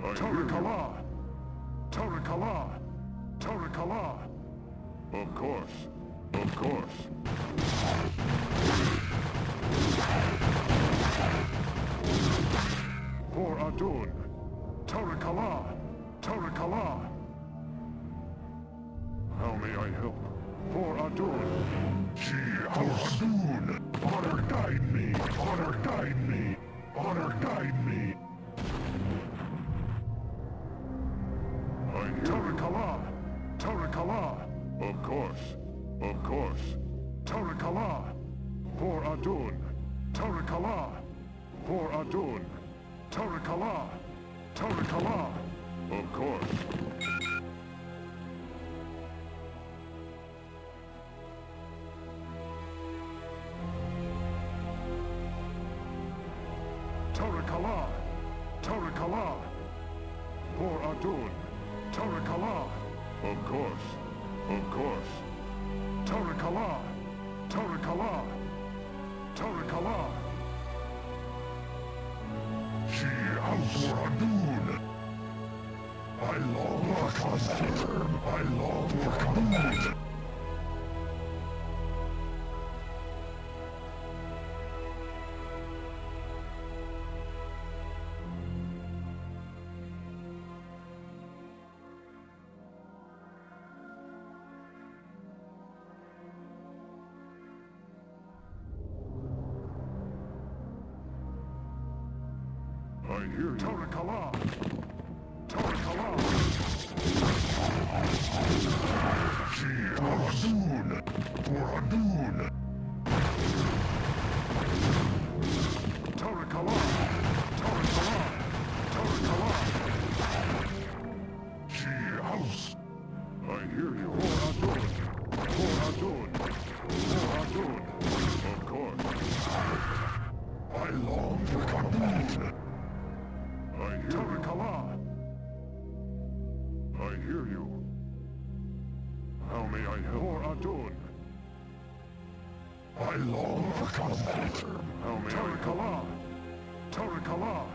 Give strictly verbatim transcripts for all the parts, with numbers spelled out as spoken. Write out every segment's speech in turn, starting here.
Torikala! Torikala! Torikala! Of course. Of course. For Adun. Torikala! Torikala! How may I help? For Adun. She house Adun. Honor guide me. Honor guide me. Honor guide me. I hear Torikala. Torikala. Of course. Of course. Torikala. For Adun. Torikala. For Adun. Torikala. Torikala. Of course. Torikala! Torikala! For Adun! Torikala! Of course! Of course! Torikala! Torikala! Torikala! She house for Adun! I long for Tassadar! I long for Adun! I hear you. Torikala! Torikala! She for Adun! For Adun! Torikala! Torikala! Torikala! She house! I hear you. For Adun! For Adun! For Adun! Of course. I long for Adun! I hear Torikala! I hear you. How may I help? For Adun! I long for combat. How may Torikala! I Torikala!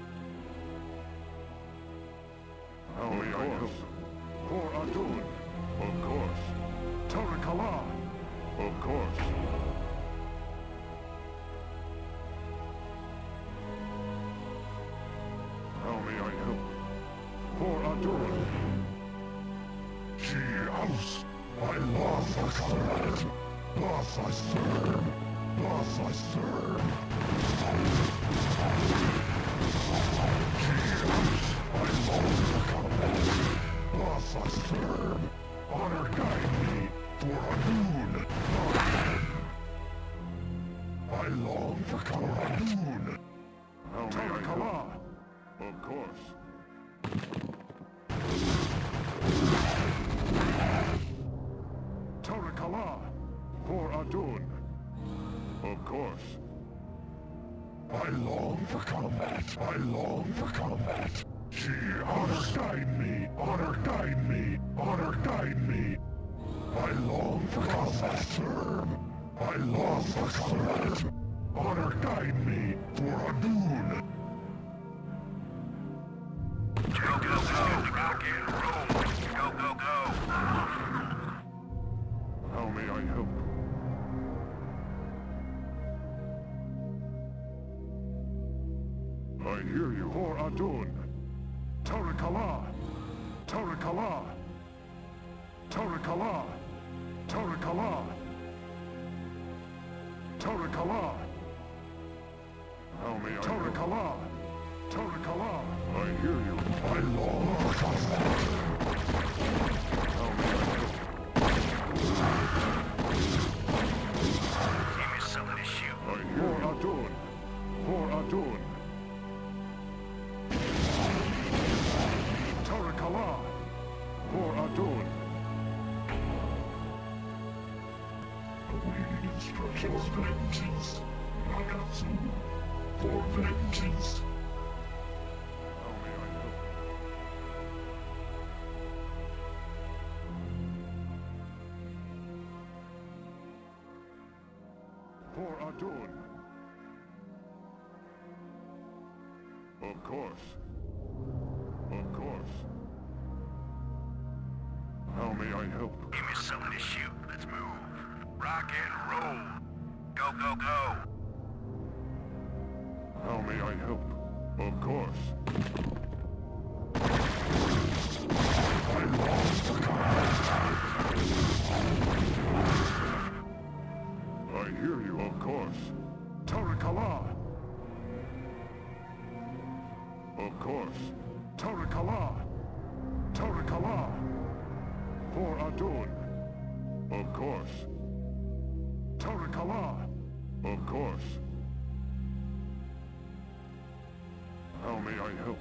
How may I help? For Adun! Of course. Torikala! Of course. How may I help? For Adun! She house! I love for combat! Thus I serve! Thus I serve! She house! I love for combat! Thus I serve! Honor guide me! For Adun! I long for combat! Adun! How may I help? Of course. Torikala! For Adun! Of course. I long for combat. I long for combat. She honor guide me. Honor guide me. Honor guide me. I long for combat. Serve. I long for combat. Honor guide me. For Adun! Go, go, go, rock and roll. Go, go, go. How may I help? I hear you. For Adun! Torikala! Torikala! Torikala! Torikala! Torikala! How may I Torikala! Torikala! I hear you. I long for combat. How may I help? Give me something to shoot. I hear For Adun! For Adun! Torikala! For Adun! Awaiting instructions for vengeance. Nagatsu. For vengeance. How may I help? For Adun! Of course. may I help? Give me something to shoot. Let's move. Rock and roll. Go, go, go. How may I help? Of course. I long for combat. I hear you, of course. Tarakala! Of course. Tarakala! Tarakala! For Adun. Of course. Tarakala! Of course. How may I help?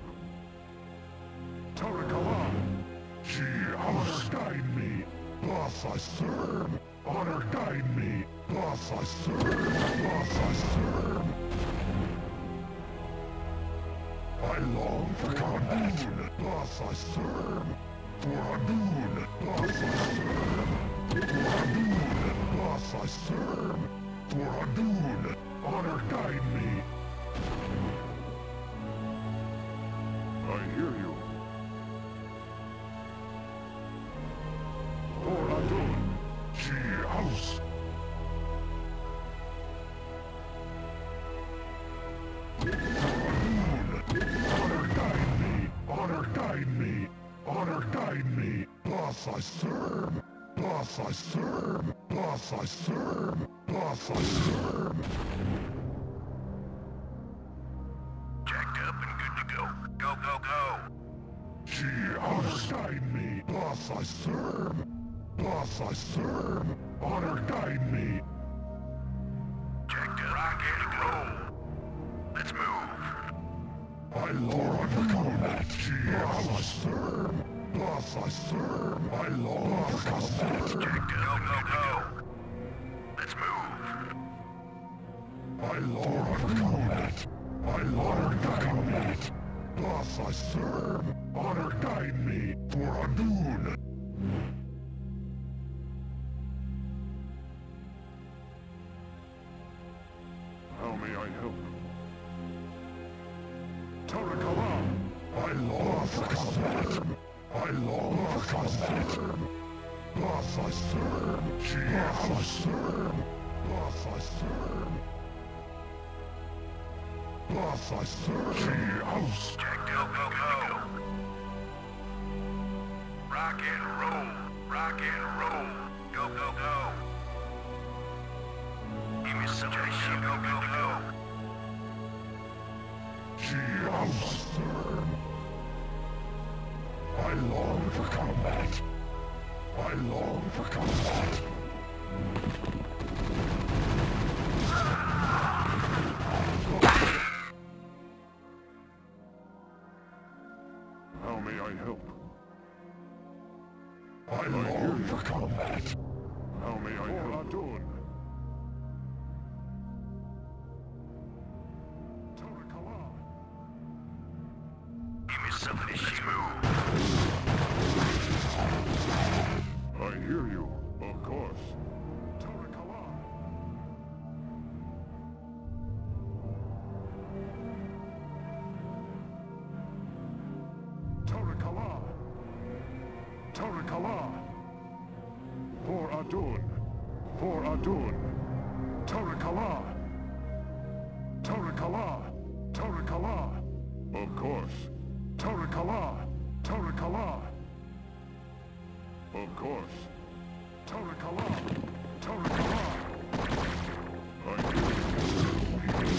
Tarakala! She honor guide me, thus I serve. Honor guide me, thus I serve. Thus I serve. I long for combat, thus I serve. For Adun, thus I serve. For Adun, thus I serve. For Adun, honor guide me. I hear you. For Adun, she house. For Adun, honor guide me, honor guide me, honor guide me. Thus I serve, thus I serve, thus I serve, thus I serve. Jacked up and good to go. Go, go, go. She honor guide me, thus I serve, thus I serve, honor guide me. Jacked up. Rock and roll. Let's move. I long for combat, she thus I serve, thus I serve, I long for combat. Jacked up. Go, go, go. Let's move. I long for combat, I long for combat. Thus I serve, honor guide me, for Adun. How may I help? Tarakala, I long for combat. I long for combat. Thus I serve, she thus I serve, thus I serve. Thus I serve, she house. Jacked up. Go, go, go. Rock and roll. Rock and roll. Go, go, go. Give me something to shoot. Go, go, go. She house serve. I long for combat. I long for combat. How may I help? I long for combat. How may I help? Adun. Tarakala. Give me something to shoot. I hear you, of course. Tarakala. Tarakala. Tarakala. For Adun. For Adun. Tarakala. Tarakala. Tarakala. Of course. Tarakala. Tarakala. Of course. Tarakala. Tarakala. I hear you.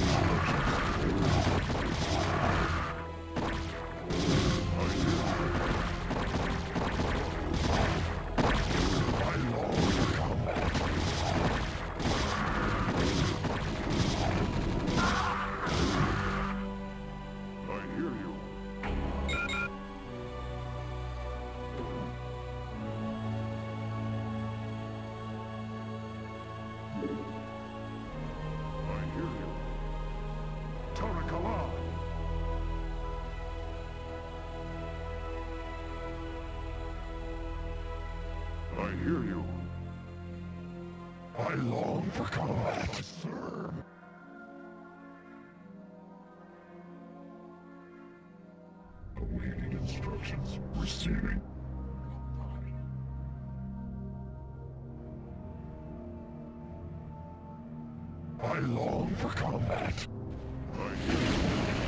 I hear you. I long for combat. I hear you. I hear you. Tarakala. I hear you. I long for combat. I serve. Awaiting instructions. Receiving. I long for combat. I hear you.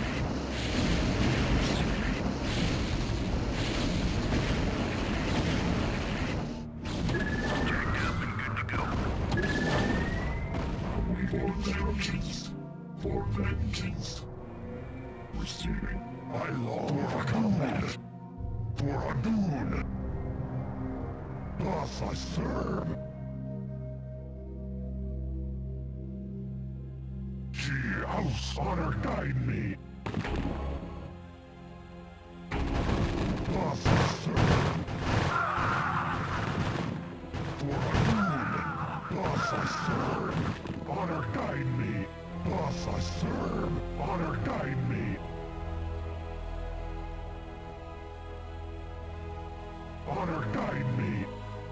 For vengeance. For vengeance. Receiving. I long for combat. For Adun. Thus I serve. She house honor guide me. Thus I serve. For Adun. Thus I serve. Honor guide me. Thus I serve. Honor guide me. Honor guide me.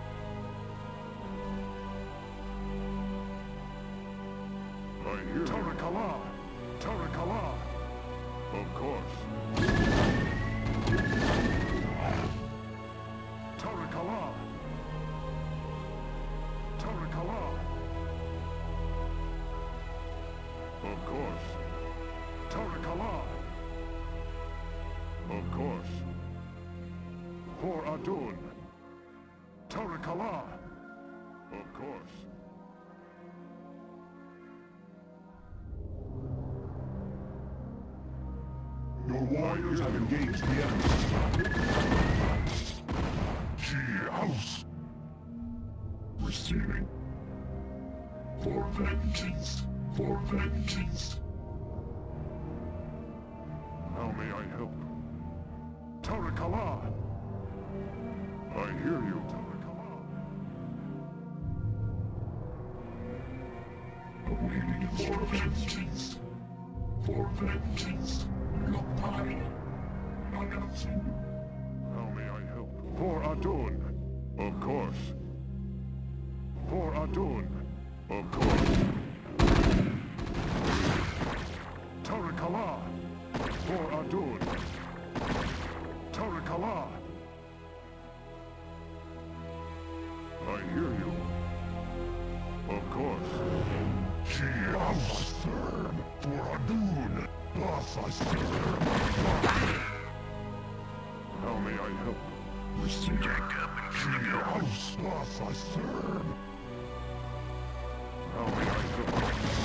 I hear Tarakala. Tarakala. Of course. Tarakala. Tarakala. Of course. Tarakala. Of course. For Adun. Tarakala. Of course. Your warriors have engaged the enemy. She house. Receiving. For vengeance. For vengeance. How may I help? Tarakala. I hear you, Tarakala. Awaiting for vengeance. For vengeance. Lopai. Nagatsu. How may I help? For Adun. Of course. For Adun. Of course. Tarakala. For Adun. Tarakala. I hear you. Of course. She house serve for Adun. Thus I serve. How may I help? Receive. Jacked up and She good to go. house. Thus I serve. How may I help?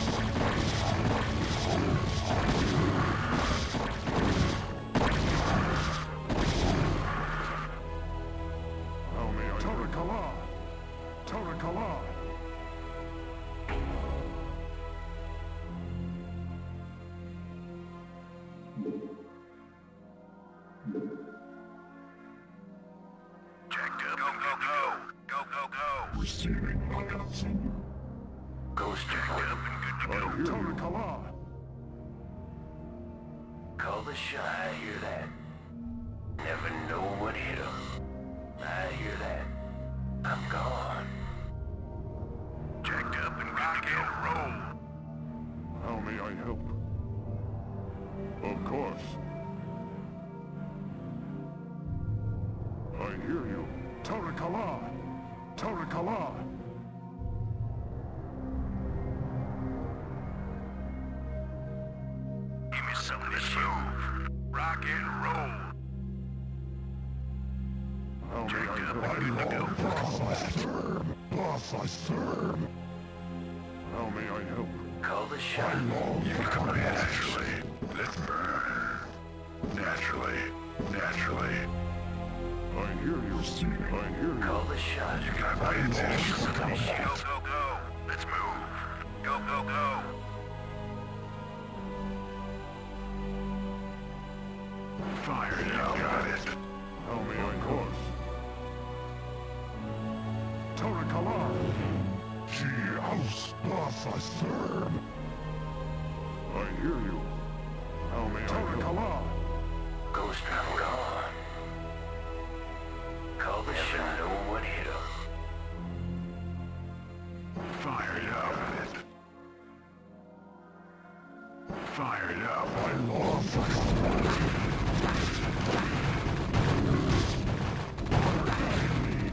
How may I Tarakala! Tarakala! Jacked up and good to go. Go, go, go. Receiving. Nagatsu. Ghost jacked up and good to I go. hear you. Tarakala! Call the shot. I hear that. Never know what hit him. I hear that. I'm gone. Jacked up and rock and roll. How may I help? Of course. I hear you. Tarakala! Tarakala! Give me something to move. Rock and roll. How may I Jacked up help? and good to go. Thus I serve. Thus I serve. How may I help? Call the I shot. long for combat. Naturally. Let's burn. Naturally. Naturally. I hear you. I hear you. Call the shot. You got I long for Somebody shoot. combat. Go, go, go. Let's move. Go, go, go. Fire now. Got it. How may I course? Tarakala! She house. Thus I serve. I hear you. How may I Tarakala! Ghost, I'm gone. Call the shot. Know what hit him. Fired up. Fired up. I long for combat. Honor guide me.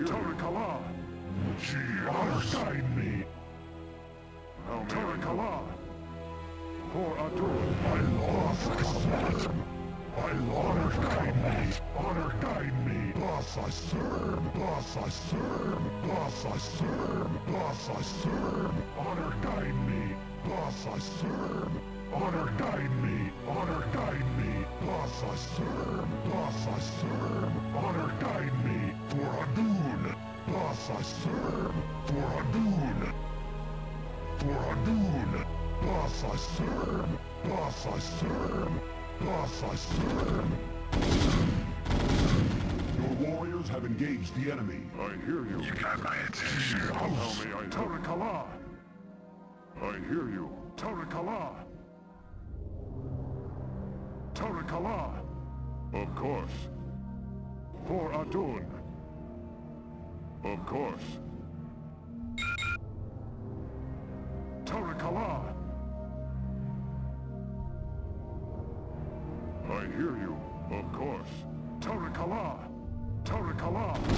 hear Tarakala. She honors guide me. Tarakala. For Adun. I long for combat. I long for guide me. Honor guide me. Thus I serve. Thus I serve. Thus I serve. Thus I serve. Honor guide me. Thus I serve. Honor guide me. Honor guide me. Thus I serve. Thus I serve. Honor guide me. For Adun. Thus I serve. For Adun. For Adun. Thus I serve. Thus I serve. Thus I serve. Your warriors have engaged the enemy. I hear you. You got my attention. How may I Tarakala. I hear you. Tarakala. Tarakala. Of course. For Adun. Of course. Tarakala. I hear you. Of course. Tarakala. Tarakala.